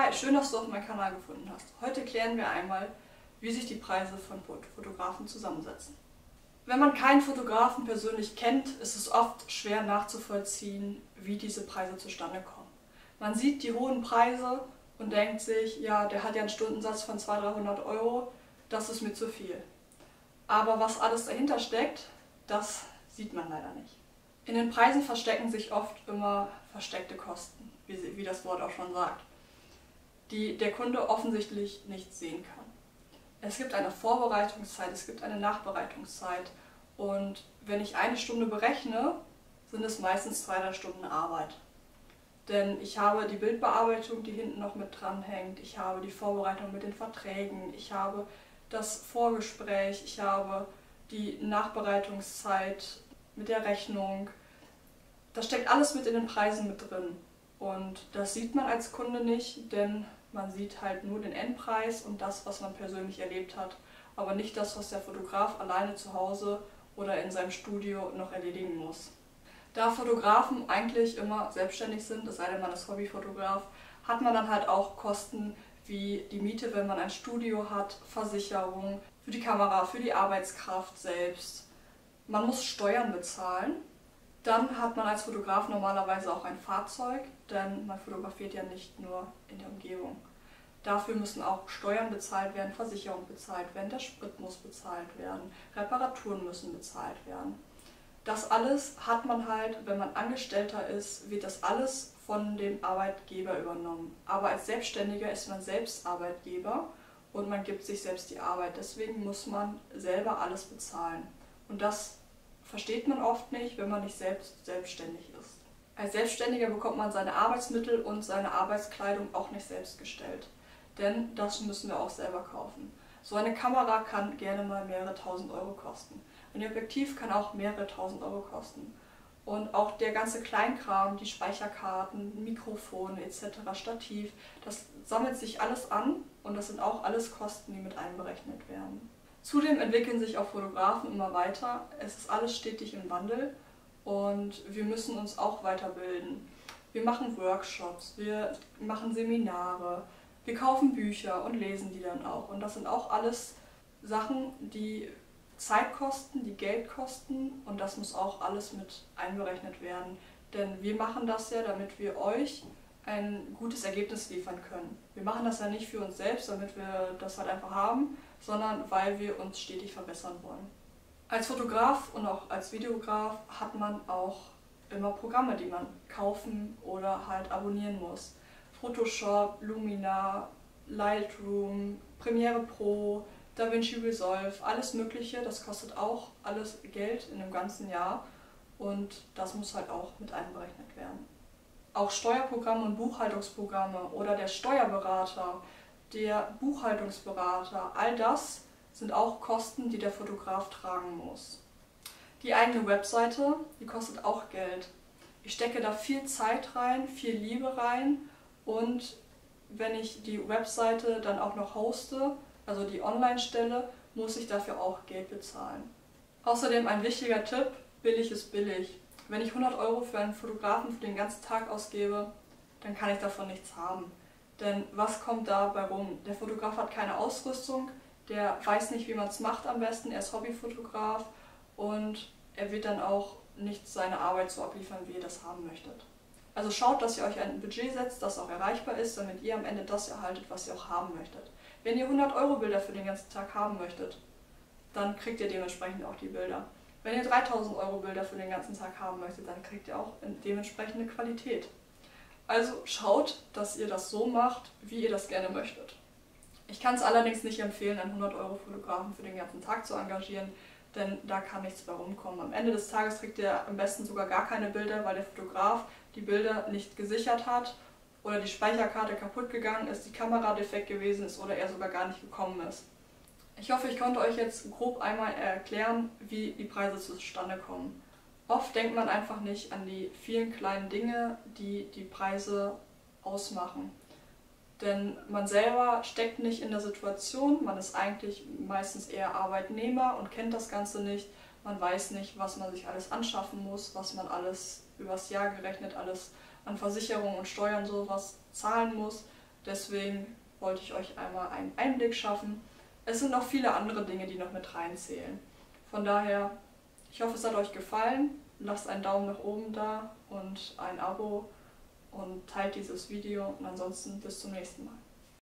Hi, schön, dass du auf meinen Kanal gefunden hast. Heute klären wir einmal, wie sich die Preise von Fotografen zusammensetzen. Wenn man keinen Fotografen persönlich kennt, ist es oft schwer nachzuvollziehen, wie diese Preise zustande kommen. Man sieht die hohen Preise und denkt sich, ja, der hat ja einen Stundensatz von 200-300 Euro, das ist mir zu viel. Aber was alles dahinter steckt, das sieht man leider nicht. In den Preisen verstecken sich oft immer versteckte Kosten, wie das Wort auch schon sagt, die der Kunde offensichtlich nicht sehen kann. Es gibt eine Vorbereitungszeit, es gibt eine Nachbereitungszeit und wenn ich eine Stunde berechne, sind es meistens 2-3 Stunden Arbeit. Denn ich habe die Bildbearbeitung, die hinten noch mit dran hängt, ich habe die Vorbereitung mit den Verträgen, ich habe das Vorgespräch, ich habe die Nachbereitungszeit mit der Rechnung. Das steckt alles mit in den Preisen mit drin. Und das sieht man als Kunde nicht, denn man sieht halt nur den Endpreis und das, was man persönlich erlebt hat, aber nicht das, was der Fotograf alleine zu Hause oder in seinem Studio noch erledigen muss. Da Fotografen eigentlich immer selbstständig sind, es sei denn man ist Hobbyfotograf, hat man dann halt auch Kosten wie die Miete, wenn man ein Studio hat, Versicherung, für die Kamera, für die Arbeitskraft selbst. Man muss Steuern bezahlen. Dann hat man als Fotograf normalerweise auch ein Fahrzeug, denn man fotografiert ja nicht nur in der Umgebung. Dafür müssen auch Steuern bezahlt werden, Versicherung bezahlt werden, der Sprit muss bezahlt werden, Reparaturen müssen bezahlt werden. Das alles hat man halt, wenn man Angestellter ist, wird das alles von dem Arbeitgeber übernommen. Aber als Selbstständiger ist man selbst Arbeitgeber und man gibt sich selbst die Arbeit. Deswegen muss man selber alles bezahlen. Und das versteht man oft nicht, wenn man nicht selbstständig ist. Als Selbstständiger bekommt man seine Arbeitsmittel und seine Arbeitskleidung auch nicht selbst gestellt. Denn das müssen wir auch selber kaufen. So eine Kamera kann gerne mal mehrere tausend Euro kosten. Ein Objektiv kann auch mehrere tausend Euro kosten. Und auch der ganze Kleinkram, die Speicherkarten, Mikrofone etc., Stativ, das sammelt sich alles an und das sind auch alles Kosten, die mit einberechnet werden. Zudem entwickeln sich auch Fotografen immer weiter. Es ist alles stetig im Wandel und wir müssen uns auch weiterbilden. Wir machen Workshops, wir machen Seminare, wir kaufen Bücher und lesen die dann auch. Und das sind auch alles Sachen, die Zeit kosten, die Geld kosten und das muss auch alles mit einberechnet werden. Denn wir machen das ja, damit wir euch ein gutes Ergebnis liefern können. Wir machen das ja nicht für uns selbst, damit wir das halt einfach haben, sondern weil wir uns stetig verbessern wollen. Als Fotograf und auch als Videograf hat man auch immer Programme, die man kaufen oder halt abonnieren muss. Photoshop, Lumina, Lightroom, Premiere Pro, DaVinci Resolve, alles Mögliche, das kostet auch alles Geld in einem ganzen Jahr und das muss halt auch mit einberechnet werden. Auch Steuerprogramme und Buchhaltungsprogramme oder der Steuerberater, der Buchhaltungsberater, all das sind auch Kosten, die der Fotograf tragen muss. Die eigene Webseite, die kostet auch Geld. Ich stecke da viel Zeit rein, viel Liebe rein und wenn ich die Webseite dann auch noch hoste, also die online stelle, muss ich dafür auch Geld bezahlen. Außerdem ein wichtiger Tipp, billig ist billig. Wenn ich 100 Euro für einen Fotografen für den ganzen Tag ausgebe, dann kann ich davon nichts haben. Denn was kommt dabei rum? Der Fotograf hat keine Ausrüstung, der weiß nicht, wie man es macht am besten, er ist Hobbyfotograf und er wird dann auch nicht seine Arbeit so abliefern, wie ihr das haben möchtet. Also schaut, dass ihr euch ein Budget setzt, das auch erreichbar ist, damit ihr am Ende das erhaltet, was ihr auch haben möchtet. Wenn ihr 100 Euro Bilder für den ganzen Tag haben möchtet, dann kriegt ihr dementsprechend auch die Bilder. Wenn ihr 3000 Euro Bilder für den ganzen Tag haben möchtet, dann kriegt ihr auch dementsprechende Qualität. Also schaut, dass ihr das so macht, wie ihr das gerne möchtet. Ich kann es allerdings nicht empfehlen, einen 100 Euro Fotografen für den ganzen Tag zu engagieren, denn da kann nichts bei rumkommen. Am Ende des Tages kriegt ihr am besten sogar gar keine Bilder, weil der Fotograf die Bilder nicht gesichert hat oder die Speicherkarte kaputt gegangen ist, die Kamera defekt gewesen ist oder er sogar gar nicht gekommen ist. Ich hoffe, ich konnte euch jetzt grob einmal erklären, wie die Preise zustande kommen. Oft denkt man einfach nicht an die vielen kleinen Dinge, die die Preise ausmachen. Denn man selber steckt nicht in der Situation, man ist eigentlich meistens eher Arbeitnehmer und kennt das Ganze nicht. Man weiß nicht, was man sich alles anschaffen muss, was man alles übers Jahr gerechnet alles an Versicherungen und Steuern sowas zahlen muss. Deswegen wollte ich euch einmal einen Einblick schaffen. Es sind noch viele andere Dinge, die noch mit reinzählen. Von daher, ich hoffe, es hat euch gefallen. Lasst einen Daumen nach oben da und ein Abo und teilt dieses Video. Und ansonsten bis zum nächsten Mal.